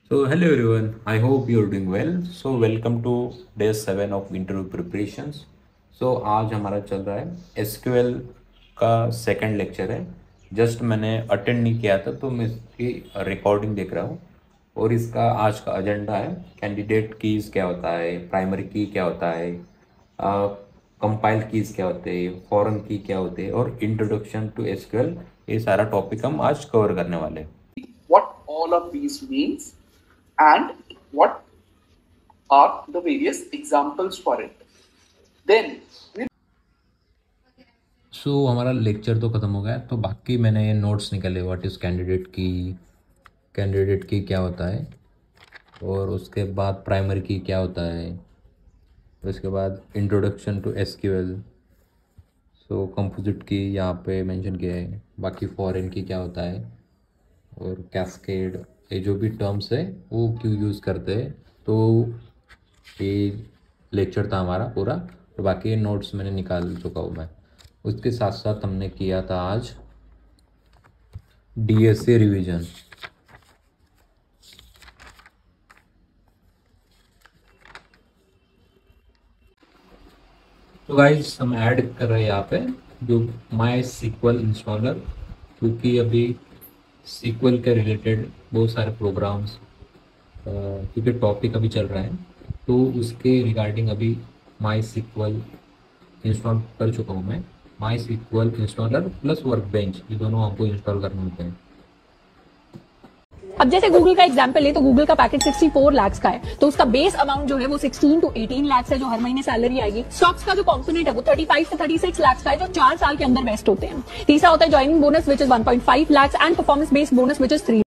So hello everyone, I hope you're doing well. So welcome to day 7 of interview preparations. So आज हमारा चल रहा है SQL का सेकंड लेक्चर है. जस्ट मैंने अटेंड नहीं किया था तो मैं इसकी रिकॉर्डिंग देख रहा हूँ. और इसका आज का एजेंडा है कैंडिडेट कीज़ क्या होता है, प्राइमरी की क्या होता है, कंपाइल कीज़ क्या होते हैं, फॉरेन की क्या होते हैं और इंट्रोडक्शन टू SQL. ये सारा टॉपिक हम आज कवर करने वाले हैं. What all of these means and what are the various examples for it. Then सो हमारा लेक्चर तो ख़त्म हो गया, तो बाकी मैंने ये नोट्स निकाले. व्हाट इज़ कैंडिडेट की क्या होता है, और उसके बाद प्राइमरी की क्या होता है, उसके बाद introduction to SQL. So composite की यहाँ पे मेंशन किया है. बाकी फॉरेन की क्या होता है और कैस्केड, ये जो भी टर्म्स है वो क्यों यूज़ करते हैं. तो ये लेक्चर था हमारा पूरा. तो बाकी नोट्स मैंने निकाल चुका हूँ मैं. उसके साथ साथ हमने किया था आज DSA रिवीजन. तो गाइस हम ऐड कर रहे हैं यहाँ पे जो माई SQL इंस्टॉलर, क्योंकि अभी SQL के रिलेटेड बहुत सारे प्रोग्राम्स, क्योंकि टॉपिक अभी चल रहा है, तो उसके रिगार्डिंग अभी माई SQL इंस्टॉल कर चुका हूँ मैं. My SQL installer plus workbench, ये दोनों हमको इंस्टॉल करने होते हैं. अब जैसे गूगल का एग्जांपल ले तो गूगल का पैकेज 64 लाख का है, तो उसका बेस अमाउंट जो है वो 16 to 18 लाख है जो हर महीने सैलरी आएगी. स्टॉक्स का जो कंपोनेंट है वो 35 से 36 लाख का है जो 4 साल के अंदर वेस्ट होते हैं. तीसरा होता है joining bonus which is 1.5 lakh and performance based bonus which is 3